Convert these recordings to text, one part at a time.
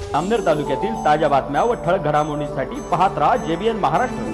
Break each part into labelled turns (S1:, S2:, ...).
S1: अमनेर तालुक्यातील ताज्या बातम्या व ठळक घडामोडींसाठी पाहत राहा JBN महाराष्ट्र।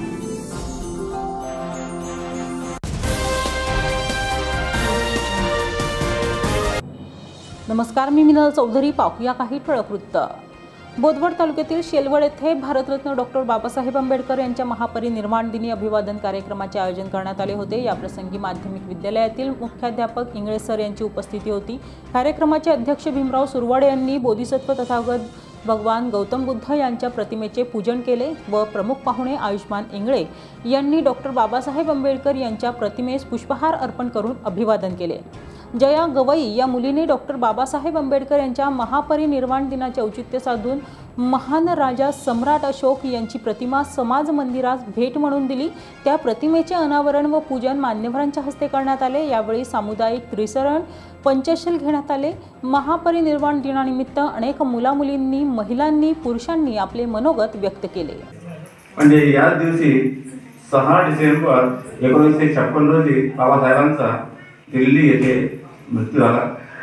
S2: नमस्कार, मी मिनल चौधरी। पाहूया काही ठळक वृत्त। बोदवड तालुक्यातील शेलवड येथे भारतरत्न डॉक्टर बाबासाहेब आंबेडकर यांच्या महापरिनिर्वाण दिनी अभिवादन कार्यक्रमाचे आयोजन करण्यात आले होते। या प्रसंगी माध्यमिक विद्यालयातील मुख्याध्यापक इंगळे सर यांची उपस्थिती होती। कार्यक्रमाचे अध्यक्ष भीमराव सुरवाडे यांनी बोधिसत्व तथागत भगवान गौतम बुद्ध यांच्या प्रतिमेचे पूजन केले व प्रमुख पाहुणे आयुष्मान इंगळे यांनी डॉक्टर बाबासाहेब आंबेडकर यांच्या प्रतिमेस पुष्पहार अर्पण करून अभिवादन केले। जया गवई या मुलीने डॉक्टर बाबासाहेब आंबेडकर यांच्या महापरिनिर्वाण दिनाचे औचित्य साधून महान राजा सम्राट अशोक यांची प्रतिमा समाज मंदिरात भेट म्हणून दिली। त्या प्रतिमेचे अनावरण व पूजन मान्यवरांच्या हस्ते करण्यात आले। यावेळी सामुदायिक त्रिसरण पंचशील घेण्यात आले। महापरिनिर्वाण दिनानिमित्त अनेक मुलामुलींनी, महिलांनी, पुरुषांनी आपले मनोगत व्यक्त केले।
S3: म्हणजे या दिवशी 6 डिसेंबर 1956 रोजी बाबासाहेबांचा दिल्ली येथे मृत्यू झाला।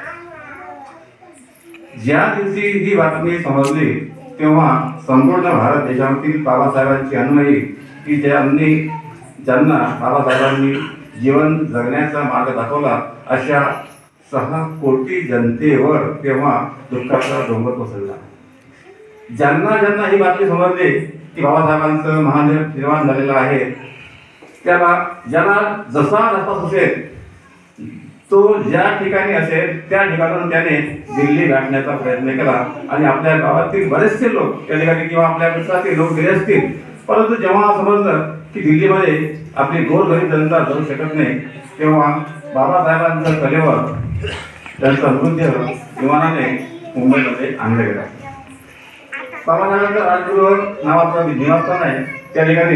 S3: ज्या दिवशी ही बातमी समजली तेव्हा संपूर्ण भारत देशातील बाबासाहेबांची अन्वयी की ज्यांना बाबासाहेबांनी जीवन जगण्याचा मार्ग दाखवला अशा 6 कोटी जनतेवर तेव्हा दुःखाचा डोंगर कोसळला। ज्यांना ही बातमी समजली की बाबासाहेबांचं महापरिनिर्वाण झालेलं आहे, त्याला ज्याला जसा रस्ता सुचेल तो ज्या ठिकाणी असेल त्या ठिकाणून त्याने दिल्ली गाठण्याचा प्रयत्न केला आणि आपल्या गावातील बरेचसे लोक त्या ठिकाणी किंवा आपल्या मित्रातील लोक गेले असतील, परंतु जेव्हा समजलं की दिल्लीमध्ये आपली गोरगरीब जनता जाऊ शकत नाही तेव्हा बाबासाहेबांच्या कलेवर त्यांचा मृतदेह विमानाने मुंबईमध्ये आणला गेला। बाबासाहेबांचा राजगृह नावाचा निवासस्थान आहे, त्या ठिकाणी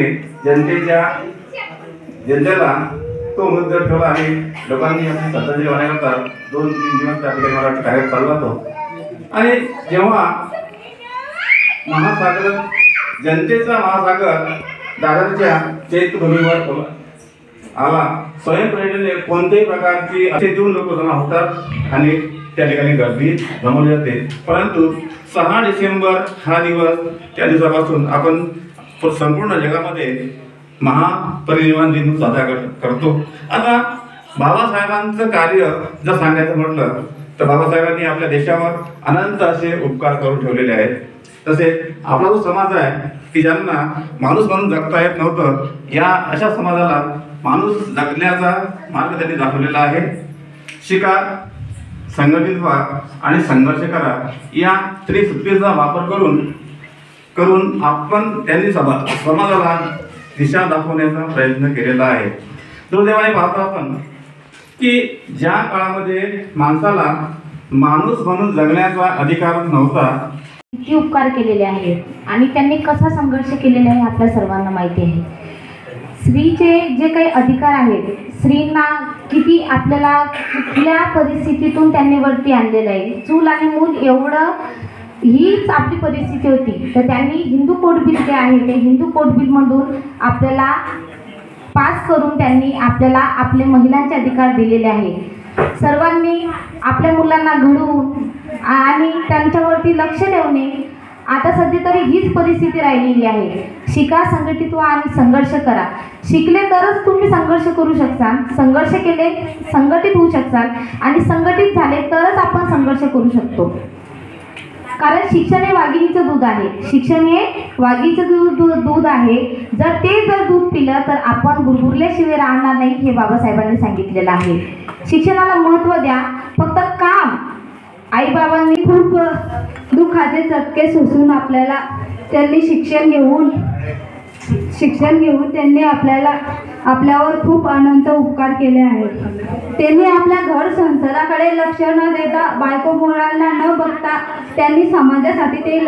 S3: जनतेला तो मृतदेह ठेवला आणि लोकांनी आपली श्रद्धांजली वाहण्याकरता 2-3 दिवस त्या ठिकाणी मराठी कार्यक्रम चालला होतो। आणि जेव्हा महासागर, जनतेचा महासागर दादरच्या चैत्यभूमीवर आला, स्वयंप्रेरणेने कोणत्याही प्रकारची असे देऊन लोक जमा होतात आणि त्या ठिकाणी गर्दी जमवली जाते। परंतु 6 डिसेंबर हा दिवस, त्या दिवसापासून आपण संपूर्ण जगामध्ये महापरिनिर्वाण दिन साजरा करतो। आता बाबासाहेबांचं कार्य जर सांगायचं म्हटलं तर बाबासाहेबांनी आपल्या देशावर अनंत असे उपकार करून ठेवलेले आहेत। तसेच आपला जो समाज आहे की ज्यांना माणूस म्हणून जगता येत नव्हतं, या अशा समाजाला माणूस जगण्याचा मार्ग त्यांनी दाखवलेला आहे। शिका, संघटित व्हा आणि संघर्ष करा या त्रिसूत्रीचा वापर करून आपण त्यांनी समाजाला दिशा दाखवण्याचा प्रयत्न केलेला आहे। दुर्दैवाने पाहतो आपण की ज्या काळामध्ये माणसाला माणूस म्हणून जगण्याचा अधिकार नव्हता,
S4: किती उपकार केलेले आहेत आणि त्यांनी कसा संघर्ष केलेला आहे आपल्या सर्वांना माहिती आहे। स्त्रीचे जे काही अधिकार आहेत, स्त्रींना किती आपल्याला कुठल्या परिस्थितीतून त्यांनी वरती आणलेलं आहे। चूल आणि मूल एवढं हीच आपली परिस्थिती होती, तर त्यांनी हिंदू कोड बिल जे आहे ते हिंदू कोड बिलमधून आपल्याला पास करून त्यांनी आपल्याला आपले महिलांचे अधिकार दिलेले आहे। सर्वांनी आपल्या मुलांना घडवून आणि त्यांच्यावरती लक्ष ठेवणे, आता सध्या तरी हीच परिस्थिती राहिलेली आहे। शिका, संघटित व्हा आणि संघर्ष करा। शिकले तरच तुम्ही संघर्ष करू शकता, संघर्ष केले संघटित होऊ शकता आणि संघटित झाले तरच आपण संघर्ष करू शकतो। कारण शिक्षण हे वाघिणीचं दूध आहे, शिक्षण हे वाघीचं दूध आहे। जर दूध पिलं तर आपण गुरगुरल्याशिवाय राहणार नाही, हे बाबासाहेबांनी सांगितलेलं आहे। शिक्षणाला महत्त्व द्या, फक्त काम। आईबाबांनी खूप दुःखाचे चटके सोसून त्यांनी शिक्षण घेऊन त्यांनी आपल्यावर खूप अनंत उपकार केले आहेत। त्यांनी आपल्या घर संसाराकडे लक्ष न देता, बायको मुलांना न बघता त्यांनी समाजासाठी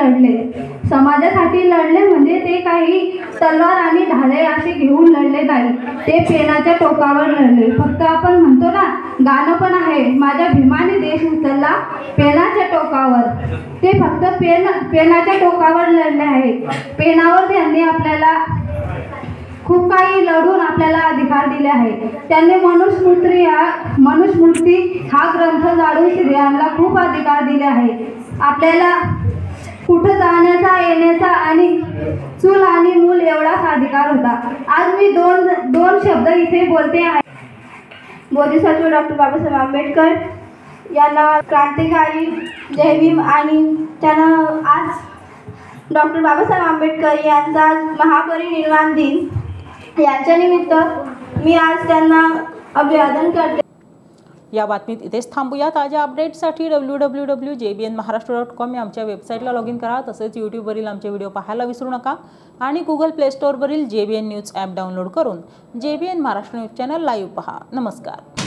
S4: लढले म्हणजे ते काही तलवार आणि ढाले असे घेऊन लढले नाही, ते पेनाच्या टोकावर लढले। फक्त आपण म्हणतो ना, गाणं पण आहे, माझ्या भीमाने देश उचलला पेनाच्या टोकावर, ते फक्त पेनाच्या टोकावर लढले आहेत। पेनावर त्यांनी आपल्याला खूप काही लढून आपल्याला अधिकार दिले आहेत। त्यांनी मनुस्मृती हा ग्रंथ जाळून स्त्रियांना खूप अधिकार दिले आहेत। आपल्याला
S5: कुठं जाण्याचा येण्याचा आणि चूल आणि मूल एवढाच अधिकार होता. आज मी दोन शब्द इथे बोलते आहे. बोधिसत्व डॉक्टर बाबासाहेब आंबेडकर यांना क्रांतिकारी जय भीम आणि त्यांना आज डॉक्टर बाबासाहेब आंबेडकर यांचा महापरिनिर्वाण दिन यांच्या निमित्त मी आज त्यांना अभिवादन करते.
S2: या बातमीत इथेच थांबूया. ताज्या अपडेट्ससाठी www.jbnmaharashtra.com या आमच्या वेबसाईटला लॉग इन करा. तसेच यूट्यूबवरील आमचे व्हिडिओ पाहायला विसरू नका आणि गुगल प्ले स्टोअरवरील JBN न्यूज ॲप डाउनलोड करून JBN Maharashtra news channel live पहा. नमस्कार.